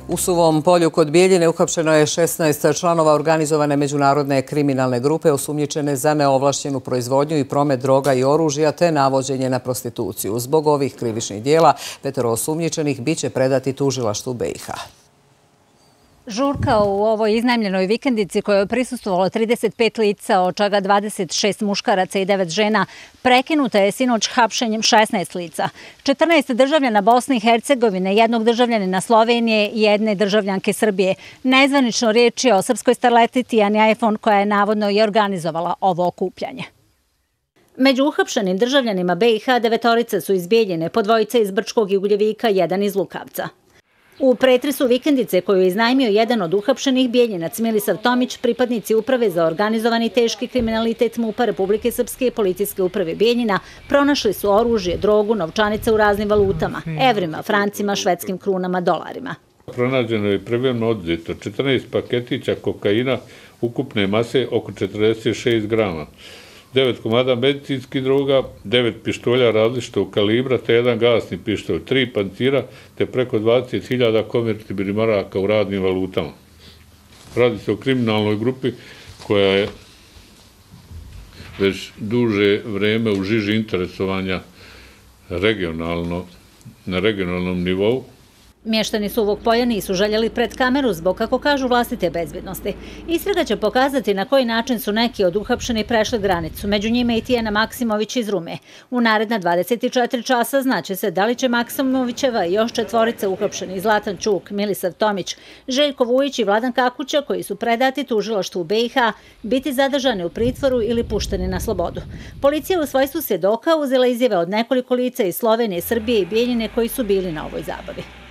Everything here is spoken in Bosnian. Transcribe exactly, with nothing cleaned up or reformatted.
U Suvom Polju kod Bijeljine uhapšeno je šesnaest članova organizovane međunarodne kriminalne grupe osumnjičene za neovlašćenu proizvodnju i promet droga i oružja te navođenje na prostituciju. Zbog ovih krivičnih dijela petoro osumnjičenih biće predati tužilaštvu B i H. Žurka u ovoj iznajmljenoj vikendici kojoj je prisustvovalo trideset pet lica, od čega dvadeset šest muškaraca i devet žena, prekinuta je sinoć hapšenjem šesnaest lica. četrnaest državljana Bosne i Hercegovine, jednog državljanina Slovenije i jedne državljanke Srbije. Nezvanično riječ je o srpskoj starleti Tijani Ajfon koja je navodno i organizovala ovo okupljanje. Među uhapšenim državljanima B i H devetorica su iz Bijeljine, po dvojica iz Brčkog i Ugljevika, jedan iz Lukavca. U pretresu vikendice koju je iznajmio jedan od uhapšenih Bijeljinac Milisav Tomić, pripadnici Uprave za organizovani teški kriminalitet MUP-a Republike Srpske i Policijske uprave Bijeljina pronašli su oružje, drogu, novčanice u raznim valutama, evrima, francima, švedskim krunama, dolarima. Pronađeno je privremeno oduzeto četrnaest paketića kokaina ukupne mase oko četrdeset šest grama. devet komada medicinskih droga, devet pištolja različitog kalibra te jedan gasni pištolj, tri pancira te preko dvadeset hiljada konvertibilnih maraka u raznim valutama. Radi se o kriminalnoj grupi koja je već duže vreme u žiži interesovanja regionalno, na regionalnom nivou. Mještani Suvog Polja nisu željeli pred kameru zbog, kako kažu, vlastite bezbjednosti. Istraga će pokazati na koji način su neki od uhapšenih prešli granicu, među njima i Tijana Maksimović iz Rume. U naredna dvadeset četiri časa znaće se da li će Maksimovićeva i još četvorica uhapšenih Zlatan Čuk, Milisav Tomić, Željko Vujić i Vladan Kakuća, koji su predati tužilaštvu B i H, biti zadržani u pritvoru ili pušteni na slobodu. Policija u svojstvu svjedoka uzela izjave od nekoliko lica iz Slovenije, Srbije i Bijeljine koji su bili na ovoj zabavi.